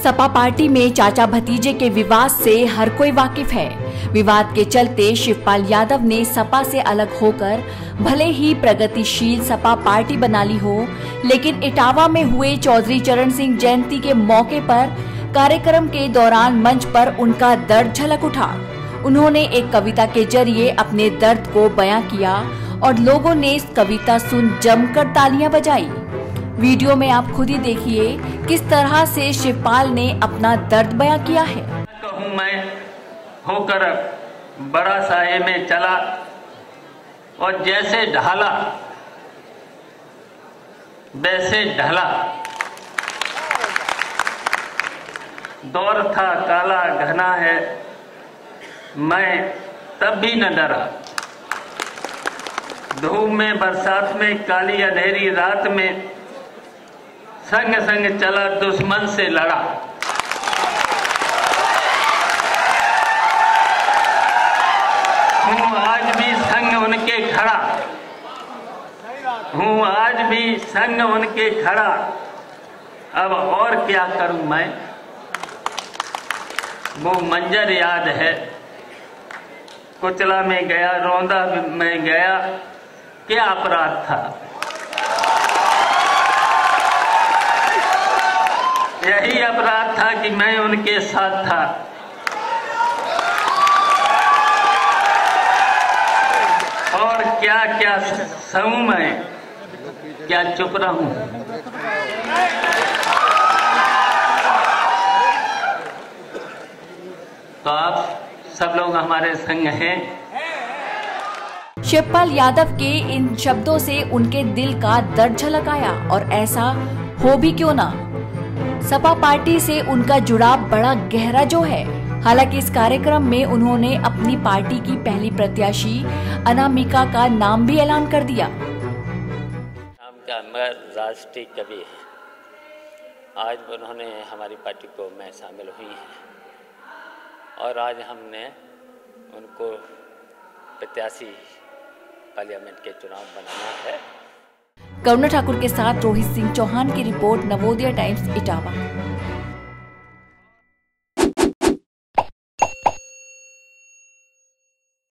Sapa party में चाचा भतीजे के विवाद से हर कोई वाकिफ है। विवाद के चलते शिवपाल यादव ने सपा से अलग होकर भले ही प्रगतिशील सपा पार्टी बना ली हो, लेकिन इटावा में हुए चौधरी चरण सिंह जयंती के मौके पर कार्यक्रम के दौरान मंच पर उनका दर्द झलक उठा। उन्होंने एक कविता के जरिए अपने दर्द को बयां किया और लोगों ने इस कविता सुन जमकर तालियां बजाई। वीडियो में आप खुद ही देखिए किस तरह से शिवपाल ने अपना दर्द बयां किया है। कहूं मैं होकर बड़ा साये में चला और जैसे ढाला वैसे ढला, दौर था काला घना है, मैं तब भी न डरा। धूप में बरसात में काली अंधेरी रात में संग संग चला दुश्मन से लड़ा। हूँ आज भी संग उनके खड़ा, हूँ आज भी संग उनके खड़ा। अब और क्या करूं मैं, वो मंजर याद है। कुचला में गया, रौंदा में गया, क्या अपराध था। यही अपराध था कि मैं उनके साथ था। और क्या क्या सहूं मैं, क्या चुप रहूं। तो आप सब लोग हमारे संग हैं। शिवपाल यादव के इन शब्दों से उनके दिल का दर्द झलक आया और ऐसा हो भी क्यों ना, सपा पार्टी से उनका जुड़ाव बड़ा गहरा जो है। हालांकि इस कार्यक्रम में उन्होंने अपनी पार्टी की पहली प्रत्याशी अनामिका का नाम भी ऐलान कर दिया। नाम का राष्ट्रीय कवि है। आज उन्होंने हमारी पार्टी को में शामिल हुई हैं और आज हमने उनको प्रत्याशी पार्लियामेंट के चुनाव बनाना है। करुणा ठाकुर के साथ रोहित सिंह चौहान की रिपोर्ट, नवोदय टाइम्स, इटावा।